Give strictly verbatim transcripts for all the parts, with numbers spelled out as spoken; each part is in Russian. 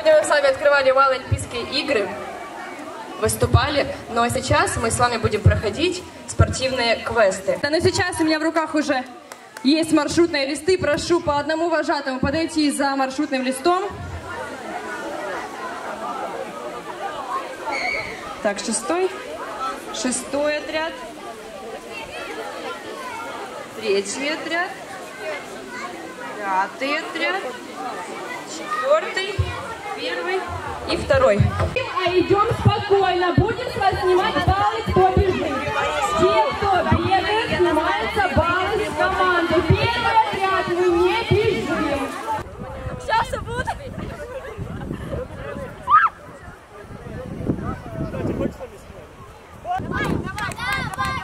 Сегодня мы с вами открывали Малоолимпийские игры, выступали, но сейчас мы с вами будем проходить спортивные квесты. Да, но сейчас у меня в руках уже есть маршрутные листы. Прошу по одному вожатому подойти за маршрутным листом. Так, шестой, шестой отряд, третий отряд, пятый отряд, четвертый, первый и второй. А идем спокойно, будем с вас снимать баллы, кто бежит. Те, кто бегает, снимаются баллы с команды. Первый отряд, мы не бежим. Сейчас буду. Давай, давай, давай,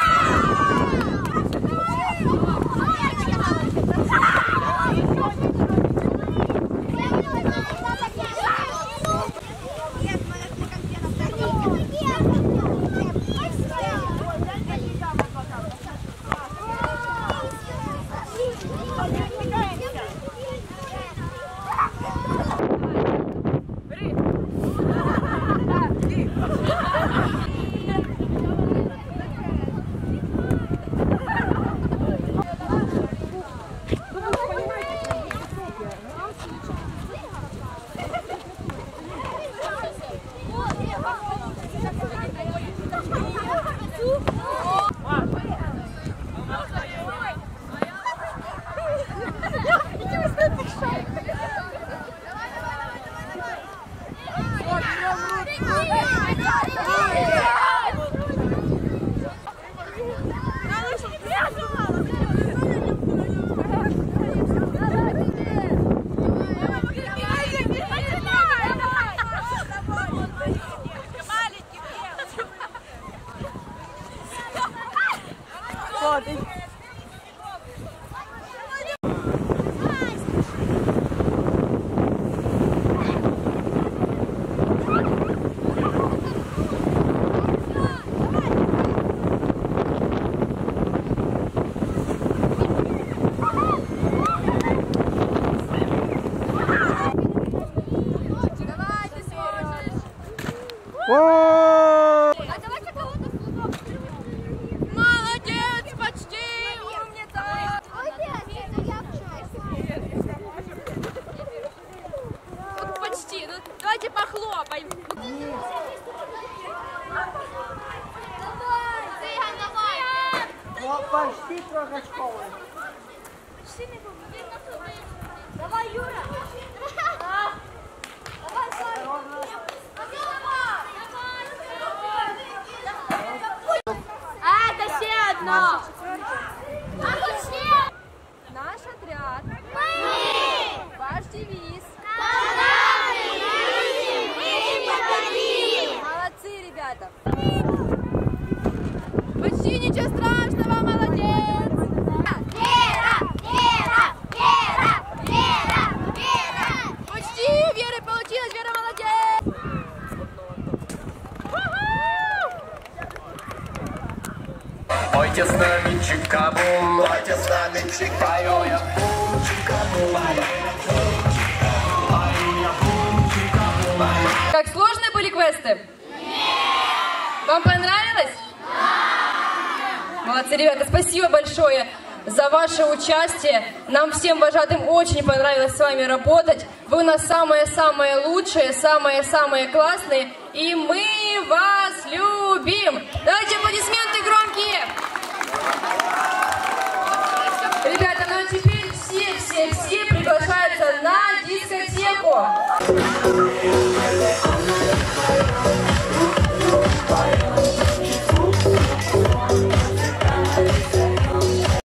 молодец, почти, умница. Вот почти, ну давайте похлопаем. Вот почти трехочковый. Давай, Юра. Давай, Соня. А, это все одно. А тут все. Наш отряд. Мы. Ваш девиз. Когда мы видим, мы не подадим. Молодцы, ребята. Почти ничего страшного, молодец. Вера, Вера, Вера, Вера, Вера. Почти, у Веры получилось, Вера молодец. Пойте с нами чикабум, пойте с нами чикабум, я бум, чикабум. Как сложные были квесты? Нет! Вам понравилось? Да! Молодцы, ребята, спасибо большое за ваше участие. Нам всем вожатым очень понравилось с вами работать. Вы у нас самые-самые лучшие, самые-самые классные. И мы вас любим! Давайте аплодисменты громкие! Ребята, ну а теперь все-все-все приглашаются на дискотеку.